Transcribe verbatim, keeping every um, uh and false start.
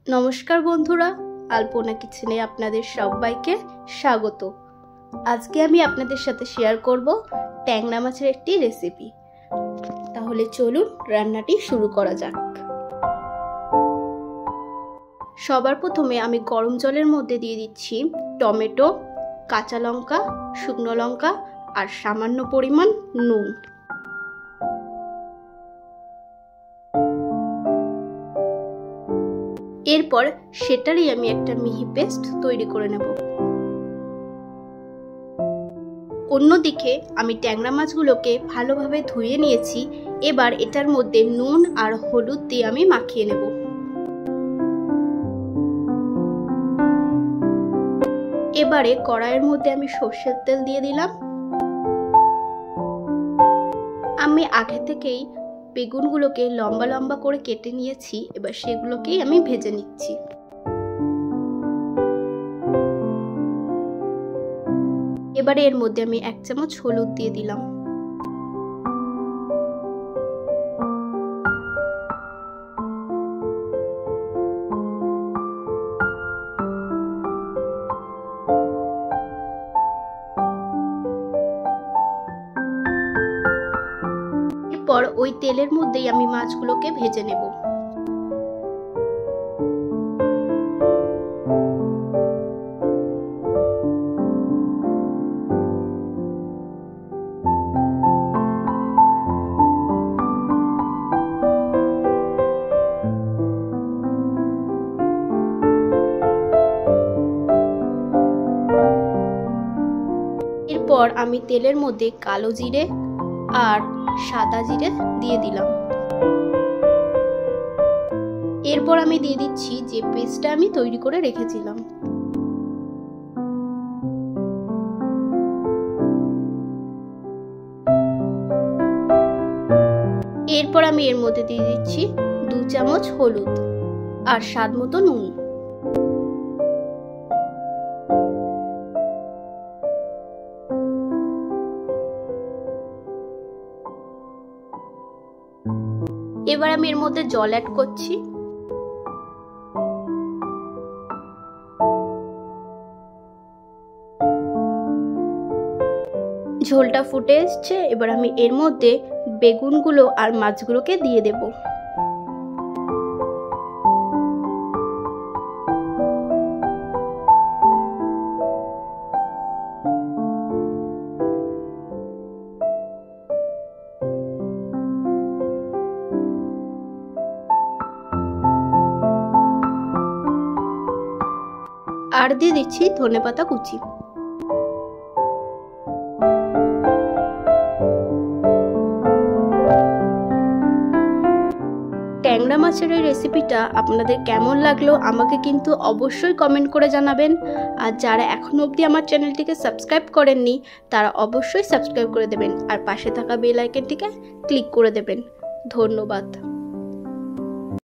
নমস্কার বন্ধুরা, আলপনা কিচেনে আপনাদের সবাইকে স্বাগত। আজকে আমি আপনাদের সাথে শেয়ার করব ট্যাংরা মাছের একটি রেসিপি। তাহলে চলুন রান্নাটি শুরু করা যাক। সবার প্রথমে আমি গরম জলের মধ্যে দিয়ে দিচ্ছি টমেটো, কাঁচা লঙ্কা, শুকনো লঙ্কা আর সামান্য পরিমাণ নুন। এরপর সেটারই আমি একটা মিহি পেস্ট তৈরি করে নেব। অন্যদিকে আমি ট্যাংরা মাছগুলোকে ভালোভাবে ধুয়ে নিয়েছি। এবার এটার মধ্যে নুন আর হলুদ দিয়ে আমি মাখিয়ে নেব। এবারে কড়াইয়ের মধ্যে আমি সর্ষের তেল দিয়ে দিলাম। আমি আগে থেকেই বেগুনগুলোকে লম্বা লম্বা করে কেটে নিয়েছি, এবার সেগুলোকেই আমি ভেজে নিচ্ছি। এবারে এর মধ্যে আমি এক চামচ হলুদ দিয়ে দিলাম। এরপর ওই তেলের মধ্যেই আমি মাছগুলোকে ভেজে নেব। এরপর আমি তেলের মধ্যে কালো জিরে আর সাদা জিরে দিয়ে দিলাম। এরপর আমি দিয়ে দিচ্ছি যে পেস্টটা আমি তৈরি করে রেখেছিলাম। এরপর আমি এর মধ্যে দিয়ে দিচ্ছি দু চামচ হলুদ আর স্বাদ মতো নুন। এবার আমি এর মধ্যে জল অ্যাড করছি। ঝোলটা ফুটে এসছে। এবার আমি এর মধ্যে বেগুনগুলো আর মাছগুলোকে দিয়ে দেব। আর দিয়ে দিচ্ছি ধনেপাতা কুচি। ট্যাংরা মাছের এই রেসিপিটা আপনাদের কেমন লাগলো আমাকে কিন্তু অবশ্যই কমেন্ট করে জানাবেন। আর যারা এখনো অবধি আমার চ্যানেলটিকে সাবস্ক্রাইব করেননি তারা অবশ্যই সাবস্ক্রাইব করে দেবেন আর পাশে থাকা বেল আইকনটিকে ক্লিক করে দেবেন। ধন্যবাদ।